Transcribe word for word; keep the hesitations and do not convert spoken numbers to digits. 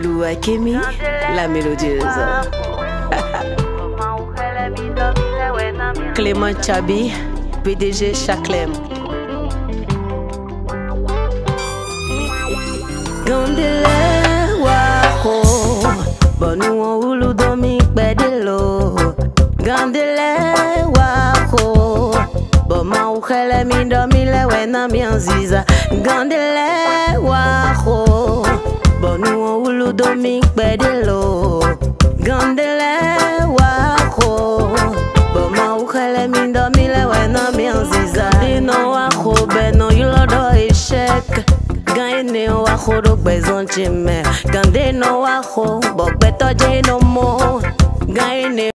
Lolo Akemi, la mélodieuse. Clément Chabi, P D G Chaclem. Gandele wako, bonu ulu domi pedelo. Gandele wako, boma ukele mi domi lewe na mi anziza. Gandele wako, bonu ulu domi pedelo. Gandele wako, boma ukele mi domi lewe na mi anziza. Dino wako beno yulodo ishek. Gane wako do bezon chime. Gande no wako, bok beto je no mo. Gane